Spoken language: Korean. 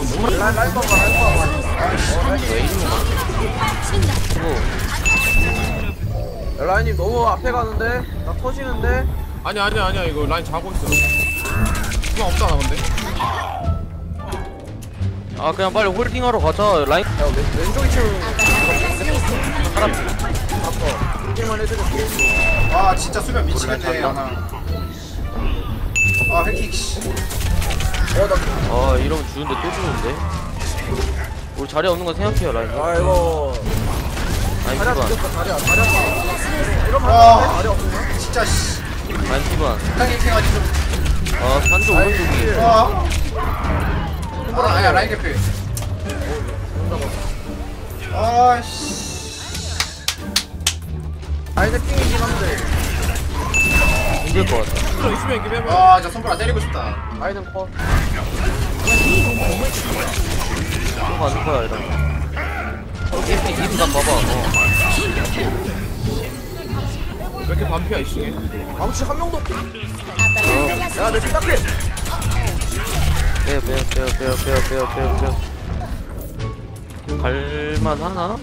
라인 봐봐. 왜 이리로 가? 라인님 너무 앞에 가는데? 나 터지는데? 아니야 이거 라인 자고 있어. 그냥 없잖아 근데. 아 그냥 빨리 홀딩하러 가자. 라인 야 왼쪽 2층 사람 바꿔 이기만 해드릴게. 아 진짜 수면 미치겠네 하나. 아 해킹 씨. 아 이러면 주는데 또 주는데. 우리 자리 없는 건 생각해요 라인. 아이고 라인 자리야 피반. 죽였어. 자리야 이러면 아. 안돼. 자리 없으면 진짜 씨. 라인 피반. 딱 해킹하지 좀. 아 산조 오른쪽이. 아 아니야 라인 개피. 아씨. 아이는 킹이긴 한데 힘들 것 같다. 또 있으면 이렇게 되면. 아저 손보라 때리고 싶다. 아이는 컷. 또 가는 거야 이러면. 힘감 봐봐. 왜 이렇게 반피야 이쪽에? 망치 한 명도 야내 피딱해. 빼요. 갈만 하나?